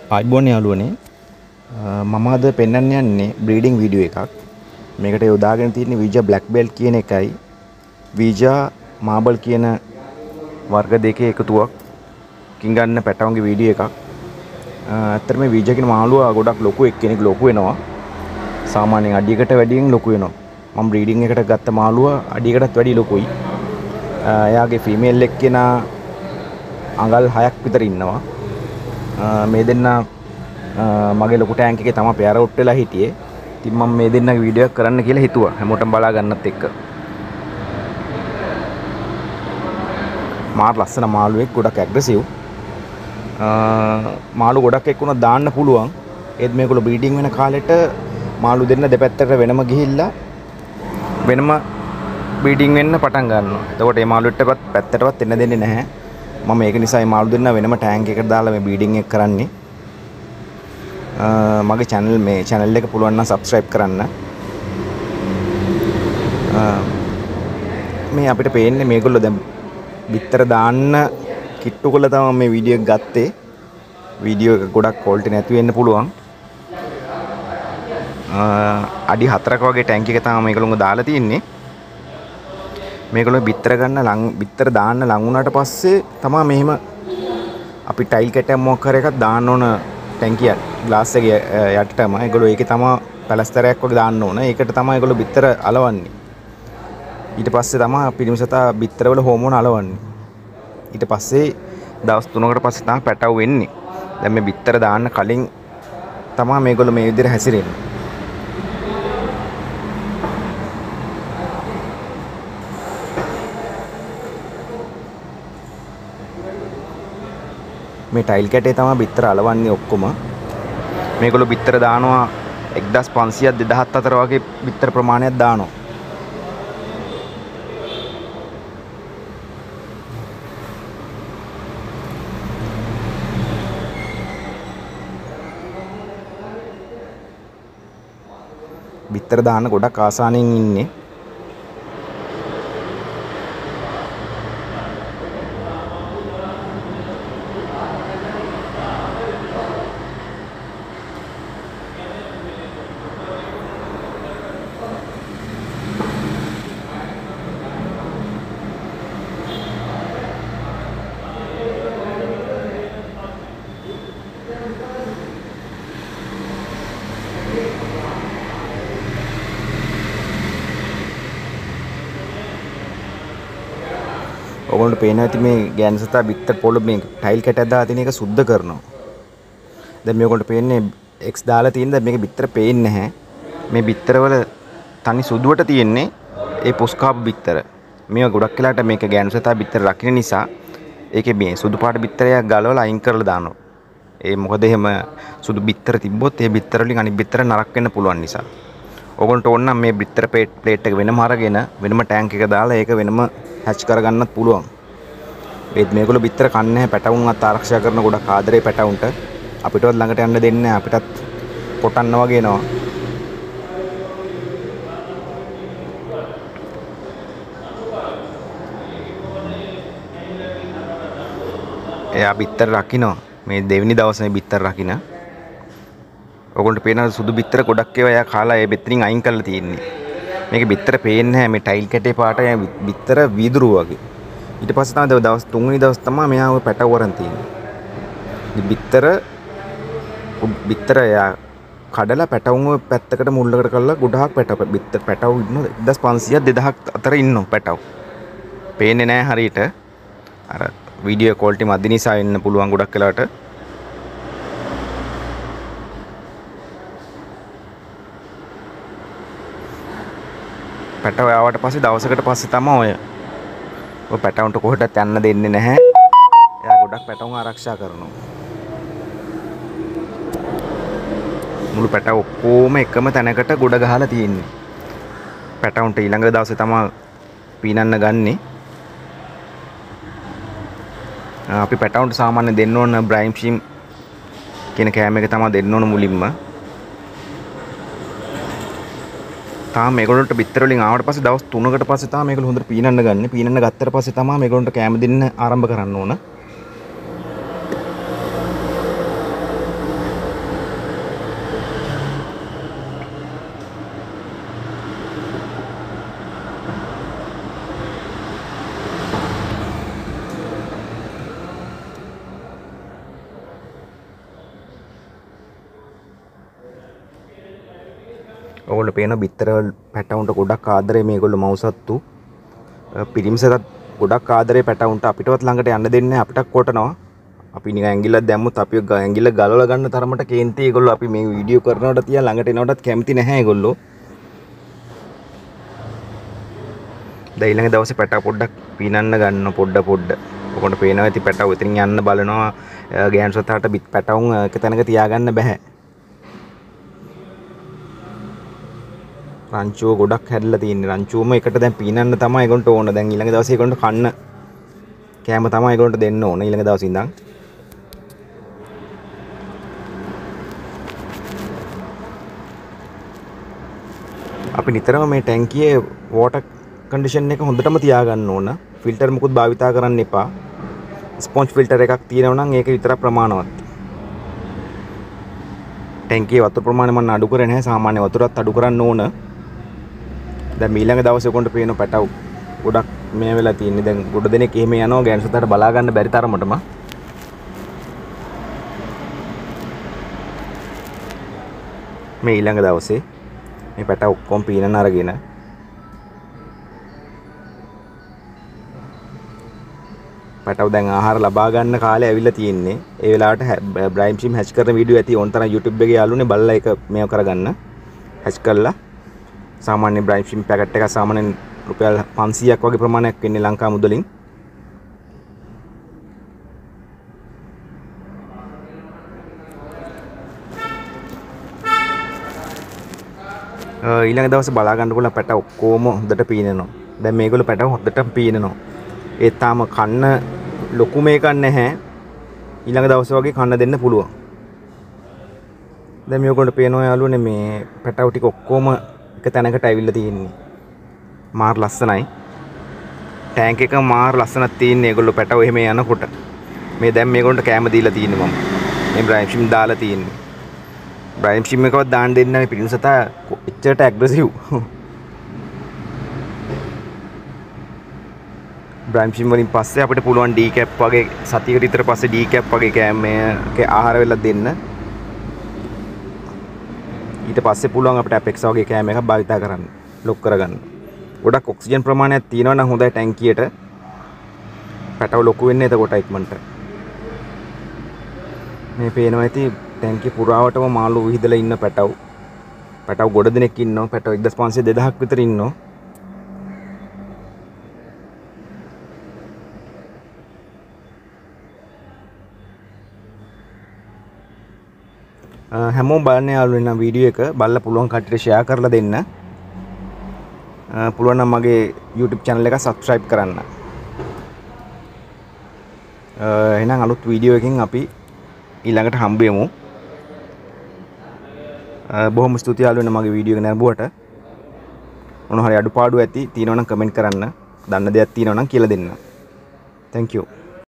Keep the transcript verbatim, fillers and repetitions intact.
ආයිබෝන් යාළුවනේ මම අද පෙන්වන්න යන්නේ බ්‍රීඩින් වීඩියෝ එකක්. මේකට යොදාගෙන තියෙන්නේ වීජා බ්ලැක් බෙල්ට් කියන එකයි වීජා මාබල් කියන වර්ග දෙකේ එකතුවකින් ගන්න පැටවුන්ගේ වීඩියෝ එකක්. ඇත්තටම මේ වීජා කියන මාළුවා ගොඩක් ලොකු එක්කෙනෙක් ලොකු වෙනවා. සාමාන්‍යයෙන් අඩියකට වැඩියෙන් ලොකු වෙනවා. මම බ්‍රීඩින් එකට ගත්ත මාළුවා අඩියකටත් වැඩි ලොකුයි. එයාගේ ෆීමේල් එක්කෙනා අඟල් හයක් විතර ඉන්නවා. මේ දෙන්න මගේ ලොකු ටැංක් එකේ තමයි පෙයාර අවුට් වෙලා හිටියේ. ඉතින් මම මේ දෙන්නගේ වීඩියෝ එකක් කරන්න කියලා හිතුවා. හැමෝටම බලා ගන්නත් එක්ක. මාර ලස්සන මාළුවෙක් ගොඩක් ඇග්‍රෙසිව්. මාළු ගොඩක් එක්කුණා දාන්න පුළුවන්. ඒත් මේගොල්ලෝ බ්‍රීඩින් වෙන කාලෙට මාළු දෙන්න දෙපැත්තට වෙනම ගිහිල්ලා වෙනම බ්‍රීඩින් වෙන්න පටන් ගන්නවා. එතකොට මේ මාළුවෙක්ටවත් පැත්තටවත් එන්න දෙන්නේ නැහැ. මම ඒක නිසා මේ මාළු දෙන්න වෙනම ටැංක් එකකට දාලා මේ බ්‍රීඩින් එක කරන්නේ. මගේ channel මේ channel එක පුළුවන් නම් subscribe කරන්න. මේ අපිට පේන්නේ මේගොල්ලෝ දැන් බිත්තර දාන්න කිට්ටු කරලා තමයි මේ වීඩියෝ එක ගත්තේ. වීඩියෝ එක ගොඩක් quality නැති වෙන්න පුළුවන්. අඩි හතරක වගේ ටැංක් එක තමයි මේගොල්ලෝ දාලා තියෙන්නේ. මේගොල්ලෝ බිත්තර ගන්න ලං බිත්තර දාන්න ලං වුණාට පස්සේ තමයි මෙහෙම අපි ටයිල් කැටයක් මොකක් හරි එකක් දාන්න ඕන ටැංකිය ග්ලාස් එකේ යටටම. ඒගොල්ලෝ ඒකේ තමයි පැලස්තරයක් වගේ දාන්න ඕන. ඒකට තමයි ඒගොල්ලෝ බිත්තර අලවන්නේ. ඊට පස්සේ තමයි පිරිමිසතා බිත්තර වල හෝමෝන අලවන්නේ. ඊට පස්සේ දවස් තුනකට පස්සේ තමයි පැටව වෙන්නේ. දැන් මේ බිත්තර දාන්න කලින් තමයි මේගොල්ලෝ මේ විදිහට හැසිරෙන්නේ. මේ ටයිල් කැටේ තමයි බිත්තර අලවන්නේ ඔක්කොම. මේගොල්ලෝ බිත්තර දානවා එක්දාස් පන්සියයක් දෙදාහක් අතර වගේ බිත්තර ප්‍රමාණයක් දානවා. බිත්තර දාන්න ගොඩක් ආසාවෙන් ඉන්නේ. ඔයගොල්ලන්ට පේනවා ඇති මේ ගෑනු සතා බිත්තර පොළ මේ ටයිල් කැටයක් දාලා තියෙන එක සුද්ධ කරනවා. දැන් මේගොල්ලන්ට පේන්නේ X දාලා තියෙන දැන් මේක බිත්තර පේන්නේ නැහැ. මේ බිත්තර වල තනි සුදුවට තියෙන්නේ ඒ පොස්කාප් බිත්තර. මේවා ගොඩක් වෙලාට මේක ගෑනු සතා බිත්තර රකින්න නිසා ඒකේ මේ සුදු පාට බිත්තරයක් ගලවලා අයින් කරලා දානවා. ඒ මොකද එහෙම සුදු බිත්තර තිබ්බොත් ඒ බිත්තර වලින් අනිත් බිත්තර නරක වෙන්න පුළුවන් නිසා. ඔයගොල්ලන්ට ඕන නම් මේ බිත්තර ප්ලේට් එක වෙනම අරගෙන වෙනම ටැංක් එක දාලා ඒක වෙනම හැච් කරගන්නත් පුළුවන්. ඒත් මේගොල්ලෝ බිත්තර කන්නේ නැහැ. පැටවුන්වත් ආරක්ෂා කරන ගොඩක් ආදරේ පැටවුන්ට. අපිටවත් ළඟට යන්න දෙන්නේ නැහැ. අපිටත් කොටන්න වගේ එනවා. එයා බිත්තර රකින්න මේ දෙවෙනි දවසේ බිත්තර රකින්න. ඔයගොල්ලන්ට පේනවා සුදු බිත්තර ගොඩක් ඒවා එයා කාලා ඒ බිත්තරින් අයින් කරලා තියෙන්නේ. මේක බිත්තර පේන්නේ නැහැ. මේ ටයිල් කැටේ පාට බිත්තර වීදුරු වගේ. ඊට පස්සේ තමයි දවස් තුන්වෙනි දවස් තමයි මෙයා ඔය පැටව වරන් තියෙන්නේ. ඉතින් බිත්තර බිත්තර යා කඩලා පැටවුන් ඔය පැත්තකට මුල්ලකට කරලා ගොඩාක් පැටව බිත්තර පැටව ඉන්නවා එක්දාස් පන්සියයක් දෙදාහක් අතර ඉන්නවා පැටව. පේන්නේ නැහැ හරියට. අර වීඩියෝ ක්වොලිටි මදි නිසා වෙන්න පුළුවන් ගොඩක් වෙලාවට. පැටව ආවට පස්සේ දවසකට පස්සේ තමයි ඔය ඔය පැටවුන්ට කොහෙටත් යන්න දෙන්නේ නැහැ. එයා ගොඩක් පැටවුන් ආරක්ෂා කරනවා. මුළු පැටව ඔක්කොම එකම තැනකට ගොඩ ගහලා තියෙන්නේ. පැටවුන්ට ඊළඟ දවසේ තමයි පීනන්න ගන්නෙ. අපි පැටවුන්ට සාමාන්‍ය දෙන්න ඕන බ්‍රයිම් ෂීම් කියන කෑම එක තමයි දෙන්න ඕන මුලින්ම. තාම මේගොල්ලන්ට බිත්තර වලින් ආවට පස්සේ දවස් තුනකට පස්සේ තමයි මේගොල්ලෝ හොඳට පීනන්න ගන්න. පීනන්න ගත්තට පස්සේ තමයි මේගොල්ලන්ට කැම දෙන්න ආරම්භ කරන්න ඕන. ඔයගොල්ලෝ පේන බිත්තර පැටවුන්ට ගොඩක් ආදරේ මේගොල්ලෝ මව්සත්තු. පිරිමිසටත් ගොඩක් ආදරේ පැටවුන්ට අපිටවත් ළඟට යන්න දෙන්නේ අපිට කොටනවා. අපි නිකන් ඇඟිල්ලක් දැම්මුත් අපි ඇඟිල්ල ගලවලා ගන්න තරමට කේන්ති ඒගොල්ලෝ අපි මේ වීඩියෝ කරනකොට තියා ළඟට එනකොටත් කැමති නැහැ ඒගොල්ලෝ. දැන් ඊළඟ දවසේ පැටව පොඩ්ඩක් පීනන්න ගන්න පොඩ පොඩ. ඔකට පේනවා ඇති පැටව එතනින් යන්න බලනවා. ගෑනු සතාට බිත් පැටවුන් එක තැනක තියාගන්න බෑ. රංචුව ගොඩක් හැදලා තියෙන්නේ. රංචුවම එකට දැන් පීනන්න තමයි ඒගොල්ලන්ට ඕන. දැන් ඊළඟ දවසේ ඒගොල්ලන්ට කන්න කෑම තමයි ඒගොල්ලන්ට දෙන්න ඕන ඊළඟ දවසේ ඉඳන්. අපි නිතරම මේ ටැංකියේ වෝටර් කන්ඩිෂන් එක හොඳටම තියාගන්න ඕන. ෆිල්ටර් මුකුත් භාවිතා කරන්න එපා. ස්පොන්ජ් ෆිල්ටර් එකක් තියෙනවා නම් ඒක විතරක් ප්‍රමාණවත්. ටැංකියේ වතුර ප්‍රමාණය මම අඩු කරේ නැහැ. සාමාන්‍ය වතුරත් අඩු කරන්න ඕන. දැන් ඊළඟ දවසේ උගොන්ට පේන පැටව ගොඩක් මේ වෙලා තියෙන්නේ. දැන් ගොඩ දෙනෙක් එහෙම යනවා ගෑනු සතාට බලා ගන්න බැරි තරමටම. මේ ඊළඟ දවසේ මේ පැටව ඔක්කොම පීනන අරගෙන පැටව දැන් ආහාර ලබා ගන්න කාලේ ඇවිල්ලා තියෙන්නේ. ඒ වෙලාවට බ්‍රයිම් ෂිම් හැච් කරන වීඩියෝ ඇති ඕන තරම් YouTube එකේ යාළුවනේ බලලා ඒක මේව කරගන්න. හැච් කරලා සාමාන්‍ය බ්‍රයිම් ෂිම් පැකට් එකක් සාමාන්‍යයෙන් රුපියල් පන්සීයක් වගේ ප්‍රමාණයක් වෙන්නේ ලංකා මුදලින්. ඊළඟ දවසේ බලා ගන්නකොට පැටව ඔක්කොම හොඳට පීනනවා. දැන් මේගොල්ලෝ පැටව හොඳට පීනනවා. ඒ තාම කන්න ලොකු මේකක් නැහැ. ඊළඟ දවසේ වගේ කන්න දෙන්න පුළුවන්. දැන් මේගොල්ලන්ට පේනවා යාළුවනේ මේ පැටව ටික ඔක්කොම එක තැනකට ඇවිල්ලා තියෙන්නේ. මාර ලස්සනයි. ටැංක් එක මාර ලස්සනක් තියෙන්නේ. ඒගොල්ලෝ පැටව එහෙම යනකොට මේ දැන් මේගොල්ලන්ට කෑම දීලා තියෙන්නේ මම. මේ බ්‍රයිම් ෂිම් දාලා තියෙන්නේ. බ්‍රයිම් ෂිම් එකවත් දාන්න දෙන්නේ නැහැ. පිටින් සතා එච්චරට ඇග්‍රෙසිව්. බ්‍රයිම් ෂිම් වලින් පස්සේ අපිට පුළුවන් ඩී කැප් වගේ සතියකට විතර පස්සේ ඩී කැප් වගේ කෑම මේකේ ආහාර වෙලා දෙන්න. ඊට පස්සේ පුළුවන් අපිට ඇපෙක්ස් වගේ කෑම එකක් භාවිතා කරන්න. ලොක් කරගන්න. ගොඩක් ඔක්සිජන් ප්‍රමාණයක් තියෙනවා නම් හොඳයි ටැංකියට. පැටව ලොකු වෙන්නේ එතකොට ඉක්මනට. මේ පේනවා ඇති ටැංකිය පුරාවටම මාළු විහිදලා ඉන්න පැටව. පැටව ගොඩ දෙනෙක් ඉන්නවා. පැටව එක්දාස් පන්සිය දෙදාහක් විතර ඉන්නවා. හැමෝම බලන්න යාළුවනේ නම් වීඩියෝ එක බලලා පුළුවන් කට්ටියට ෂෙයා කරලා දෙන්න. පුළුවන් නම් මගේ YouTube channel එක subscribe කරන්න. එහෙනම් අලුත් වීඩියෝ එකකින් අපි ඊළඟට හම්බ වෙමු. බොහොම ස්තුතියි යාළුවනේ මගේ වීඩියෝ එක නරඹුවට. මොන හරි අඩුපාඩු ඇති තියෙනවා නම් කමෙන්ට් කරන්න. දන්න දෙයක් තියෙනවා නම් කියලා දෙන්න. Thank you.